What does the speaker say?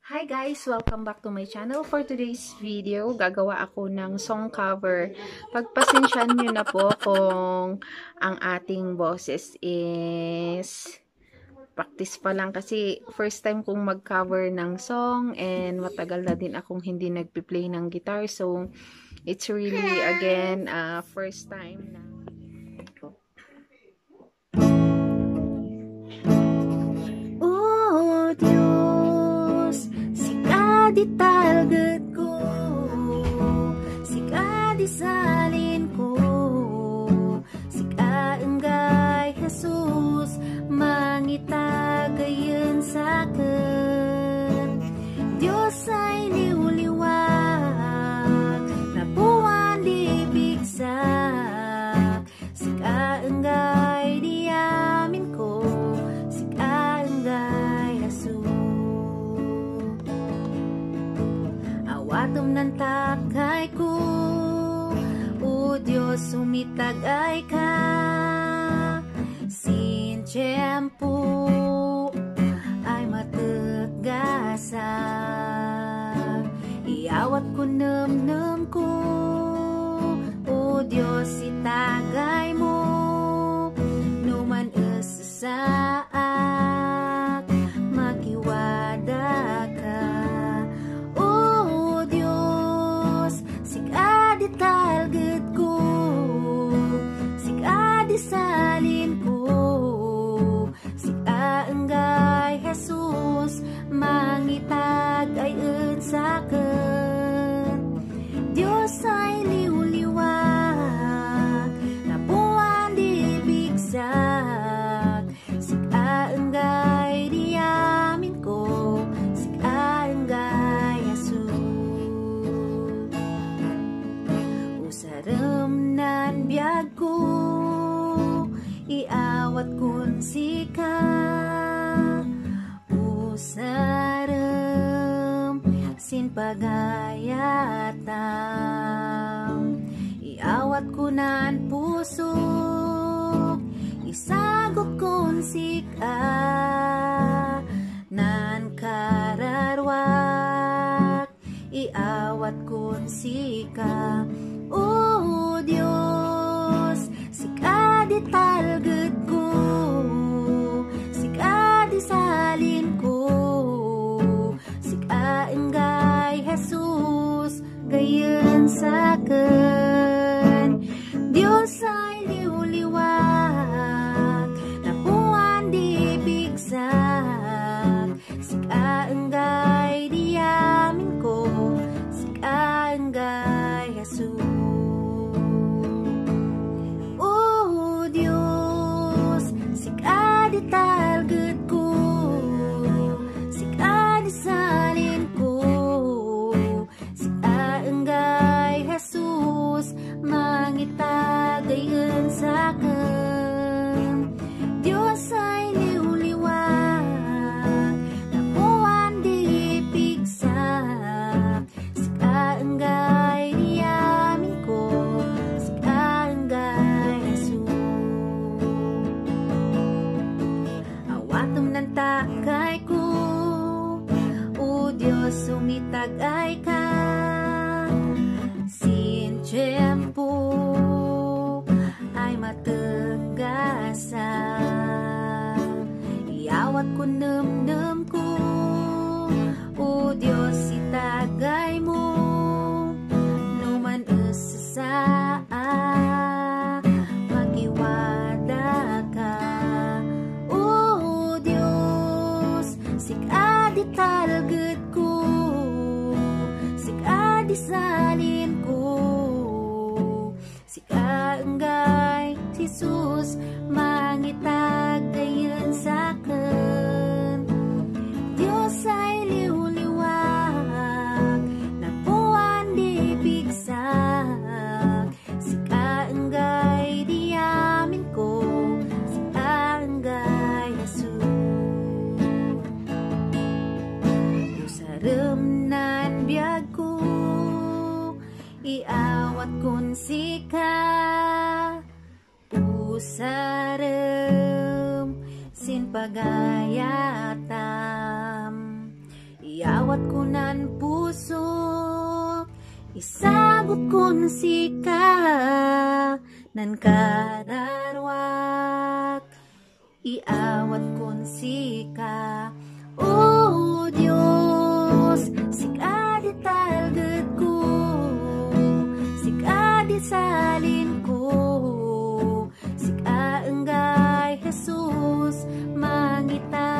Hi guys! Welcome back to my channel. For today's video, gagawa ako ng song cover. Pagpasensyahan nyo na po kung ang ating boses is practice pa lang kasi first time kong mag-cover ng song and matagal na din akong hindi nagpi-play ng guitar. So, it's really again first time na di target ko, sika di salin ko, sika enggay Jesus, mangitagayan sakin. Diyos ay liwliwag, na buwan di bigsak, sika enggay diamin ko, sika enggay Jesus. Awatom ng takay ko, o Diyos sumitagay ka, sin tiyempo ay matagasan. Iawat ko namnam ko, o Diyos itagay mo, numan esasaak, magiwada ka. Di target ko, sika di salin ko, sika enggay Jesus, mangitag ay sakin. Diyos ay liwliwag, na buwan di bigsak, sika enggay diamin ko, sika enggay Jesus. Saramnan biyag ko, iawat kun sika, usaram sin pagayatam. Iawat kunan puso, isagok kun sika, nan kararwak, iawat kun sika. Oh Diyos, sika di target ko, sika di salin ko, sika enggay Jesus, gayon sakin. Diyos ay liwliwag, na buwan di bigsak, sika enggay diamin ko, sika enggay Jesus. Sika di target ko, sika di salin ko, sika enggay Jesus, mangitagayan sakin. Diyos ay liwliwag, na buwan di bigsak, sika enggay diamin ko, sika enggay Jesus. Awatom ng takay ko, o Diyos sumitagay ka, sin tiyempo ay matagasan. Iawat ko namnam ko, o Diyos itagay mo, numan esasaa, magiwada ka. Sika di target ko, sika di salin ko, sika enggay Jesus, mangitag gayon sakin. Diyos ay liwliwag, na buwan di bigsak, sika enggay diamin ko, sika enggay Jesus. Saramnan biyag ko, iawat kun sika, usaram sin pagayatam. Iawat iawat ko nan puso, isagot kon sika nan kararwak, iawat kon sika. O Diyos, sika di talged ko, sika di salin ko, sika enggay Jesus mangita.